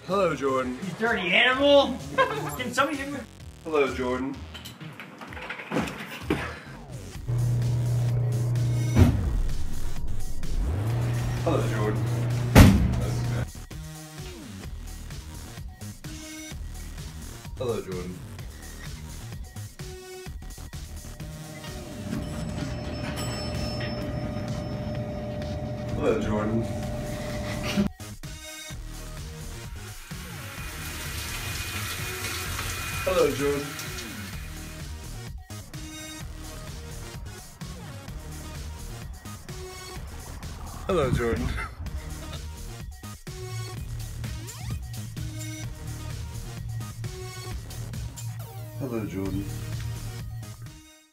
Hello, Jordan. You dirty animal! Can somebody give me... Hello, Jordan. Hello, Jordan. Hello, Jordan. Hello, Jordan. Hello, Jordan. Hello, Jordan. Hello, Jordan.